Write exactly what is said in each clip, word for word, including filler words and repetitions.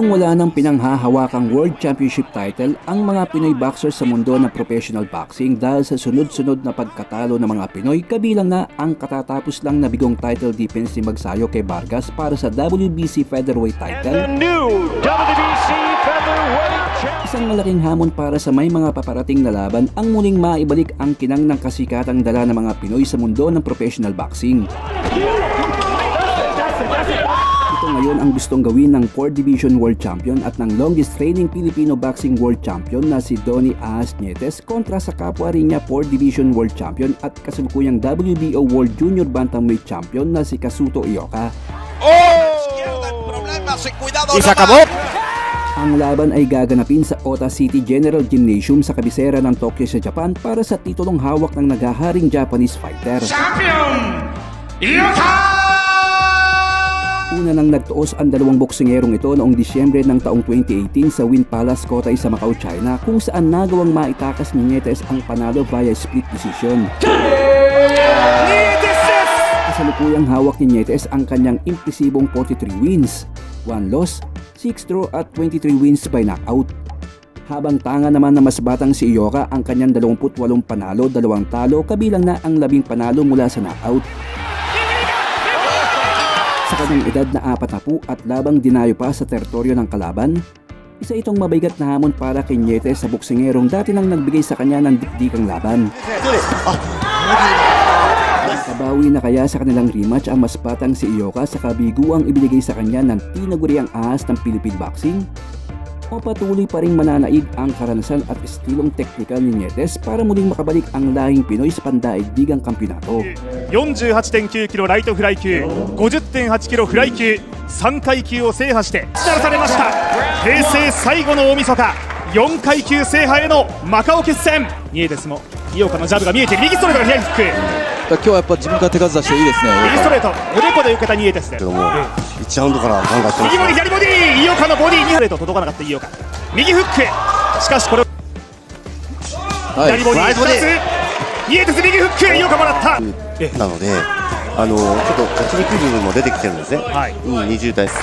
Mukhang wala nang pinanghahawakang World Championship title ang mga Pinoy boxers sa mundo ng professional boxing dahil sa sunod-sunod na pagkatalo ng mga Pinoy, kabilang na ang katatapos lang na bigong title defense ni Magsayo kay Vargas para sa W B C Featherweight title. And the new W B C Featherweight champion. Isang malaking hamon para sa may mga paparating na laban ang muling maibalik ang kinang ng kasikatang dala ng mga Pinoy sa mundo ng professional boxing. Ito ngayon ang gustong gawin ng fourth Division World Champion at ng longest reigning Filipino Boxing World Champion na si Donnie Ahas Nietes kontra sa kapwa rin niya fourth Division World Champion at kasalukuyang W B O World Junior Bantamweight Champion na si Kazuto Ioka. Oh! Isakabot! Ang laban ay gaganapin sa Ota City General Gymnasium sa kabisera ng Tokyo sa Japan para sa titulong hawak ng naghaharing Japanese fighter. Champion! Ioka! Una nang nagtuos ang dalawang boksingerong ito noong Disyembre ng taong twenty eighteen sa Wynn Palace Kotai sa Macau, China, kung saan nagawang maitakas ni Nietes ang panalo via split decision. Kasalukuyang hawak ni Nietes ang kanyang impresibong forty-three wins, one loss, six draw at twenty-three wins by knockout. Habang tanga naman na mas batang si Ioka ang kanyang dalawampu't walong panalo, dalawang talo, kabilang na ang labing panalo mula sa knockout. Sa kanyang edad na apat na po at labang dinayo pa sa teritoryo ng kalaban, isa itong mabigat na hamon para kay Nietes sa boksingerong dati nang nagbigay sa kanya ng dikdikang laban. Kabawi na kaya sa kanilang rematch ang mas batang si Ioka sa kabiguang ibinigay sa kanya ng tinaguriang ahas ng Philippine Boxing? O patuloy pa ring mananaig ang karanasan at estilong teknikal ni Nietes para muling makabalik ang lahing Pinoy sa pandaigdigang kampyonato? よんじゅうはちてんきゅうキロライトフライ級、ごじゅってんはちキロフライ級、さんかい級を制覇して知らされました。平成最後の大晦日、よんかい級制覇へのマカオ決戦。ニエテスも井岡のジャブが見えている。右ストレートが左フック。 今日はやっぱ自分から手数出していいですね。 右ストレート、おでこで受けたニエテスです。 いちラウンドから考えてます。 右ボディ、左ボディ、井岡のボディにストレート届かなかった井岡。右フック。しかしこれ、 はい、 左ボディふたつ。ニエテス右フック、井岡もらった。 なので、あのちょっと落ちにくい部分も出てきてるんですね。 はい、 うん、にじゅう代です。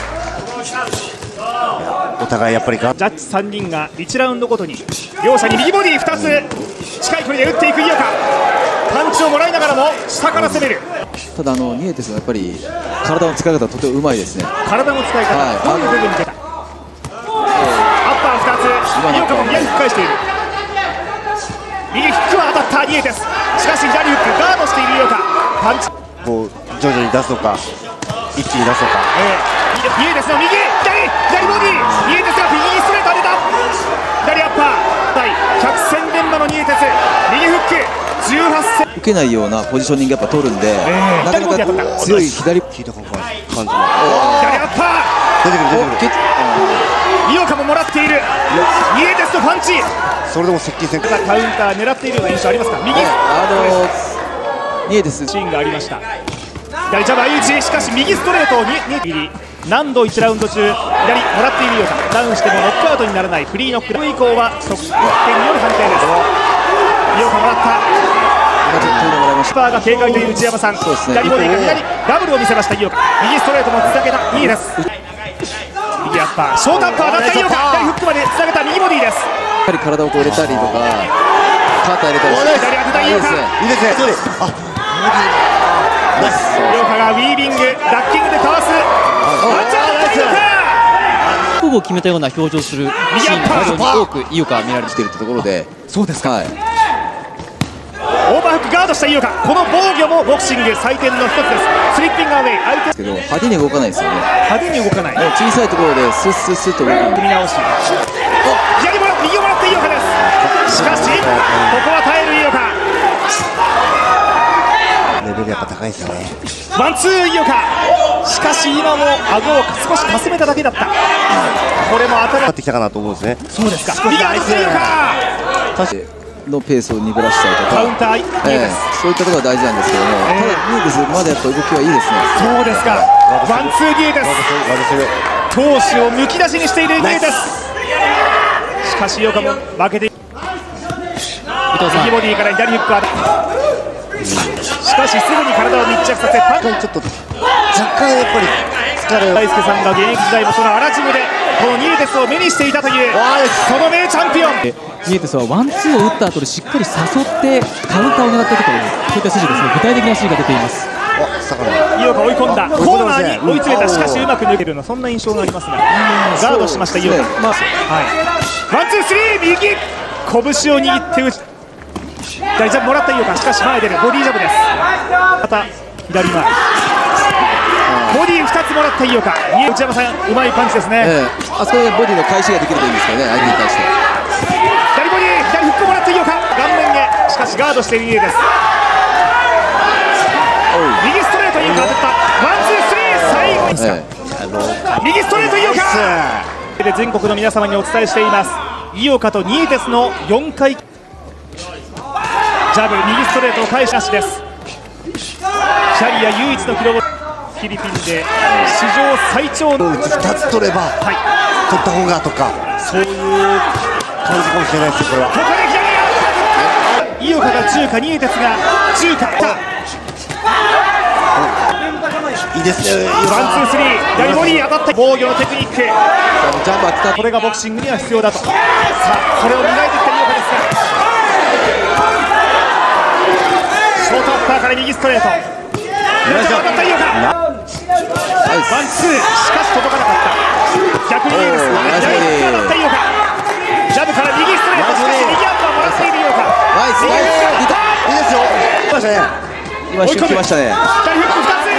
お互いやっぱりかジャッジさんにんがいちラウンドごとに両者に右ボディふたつ近い距離で打っていく井岡。パンチをもらいながらも下から攻める。 ただあのニエテスはやっぱり体の使い方とてもうまいですね。 体の使い方、はい、どういう部分に出た。アッパーふたつ、井岡も右フック返している。右フックは当たったニエテス。しかし左フックガードしている井岡。パンチこう徐々に出すのか一気に出すのか、 えー、ニエテスの右左左ボディ、ニエテスが右ストレート当てた。左アッパー、百戦錬磨のニエテス、右フックじゅうはち戦。 受けないようなポジショニングやっぱ取るんで、 えー、 なかなか強い左聞いた感じも左アッパ出てくる出てくる。 ー、井岡ももらっている。ニエテスのパンチ、 それでも接近戦カウンター狙っているような印象ありますか。右、 あのニエテスシーンがありました。左ジャブ相打ち、しかし右ストレートをにに何度いちラウンド中左もらっているようか。ダウンしてもノックアウトにならないフリーノック以降は得点による判定です。井岡もらった。スパーが警戒という内山さん、左ボディが左ダブルを見せました井岡。右ストレートもつなげたニエテス。右アッパー、ショートアッパーだった井岡。左フックまでつなげた右ボディです。 やはり体をこう入れたりとかカーター入れたりして左当てた井岡。 いいですね。あ、 井岡がウィービングダッキングでかわす。 ほぼ決めたような表情するシーンが非常に多く井岡見られているところで、 そうですか、 はい、 オーバーフックガードした井岡。この防御もボクシング最低の一つです。スリッピングアウェイ、相手ですけど派手に動かないですよね。 派手に動かない。 小さいところでスッスッスッと動く。 組み直し、左もらって右をもらって井岡です。しかしここは耐える井岡。 レベルやっぱ高いですよね。 ワンツー井岡。しかし今も顎を少しかすめただけだった。これも当たらってきたかなと思うんですね。 そうですか。右アウト井岡。 確かのペースを鈍らしたりとかカウンター、 えー、そういったところが大事なんですけども、えー、ただニエテスまだやっぱ動きはいいですね。 そうですか。ワンツーニエテス。闘志をむき出しにしているニエテス。しかし井岡も負けている。右ボディから左フックはしかしすぐに体を密着させパンちょっと若干やっぱり助かる。 大輔さんが現役時代もそのアラジムでこのニエテスを目にしていたというその名チャンピオン。 ニエテスはワンツーを打った後でしっかり誘ってカウンターを狙っていくというそういった指示ですね。具体的な指示が出ています。 井岡追い込んだコーナーに追い詰めた。しかしうまく抜けるようなそんな印象がありますがガードしました井岡、まあはい、ワンツースリー右拳を握って打ち大ジャブもらった井岡。しかし前出るボディジャブです。また左前ボディふたつもらった井岡。内山さんうまいパンチですね、 ええ、あそこでボディの返しができるといいんですけどね、相手に対して。 左ボディ左フックもらった井岡。顔面へしかしガードしている家です。右ストレート井岡当たった。ワンツースリー最後に、ええ、右ストレート井岡で全国の皆様にお伝えしています。井岡とニエテスのよんかいジャブ右ストレートを返しなしです。キャリア唯一の記録フィリピンで史上最長のふたつ取れば、はい、取った方がとかそういう感じかもしれないですよこれは。 ここで左井岡が中華ニエテスが中華いいですね。 ワンツースリー左ボディ当たった防御のテクニック。 ジャンプ当てた。 これがボクシングには必要だと。さあそれを磨いてきた井岡ですがショートアッパーから右ストレート当たった井岡。ワンツーしかし届かなかった。逆にいいです。左に当たった井岡。ジャブから右ストレート。しかし右アッパーもらっている井岡。 ナイスナイスいいですよ。 来ましたね。 今一瞬来ましたね。 左フックふたつ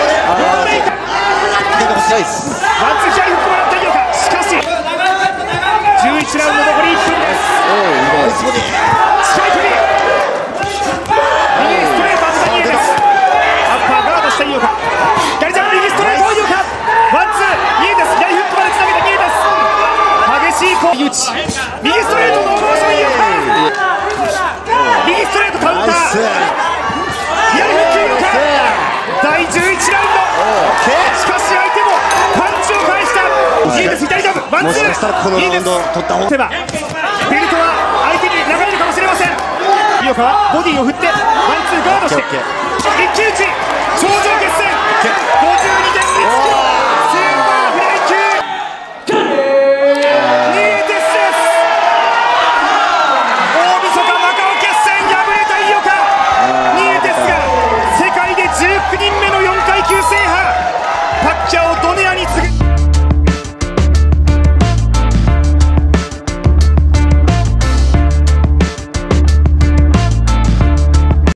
ナイスワンツー左フックもらった井岡。しかしじゅういちラウンド残りいっぷんです。スパイクに右ストレート当てたニエテス。アッパーガードした井岡。左ジャンプ右ストレート井岡。ワンツーニエテス左フックまでつなげたニエテス。激しい攻撃打ち右ストレートのモーション井岡。右ストレートカウンター左フック井岡。だいじゅういちラウンド。しかし相手もパンチを返した。ニエテス左ジャブワンツー。ニエテス取せばベルトは相手に流れるかもしれません。井岡はボディを振ってワンツーガードして一騎打ち頂上決戦ごじゅうにてんいちキロ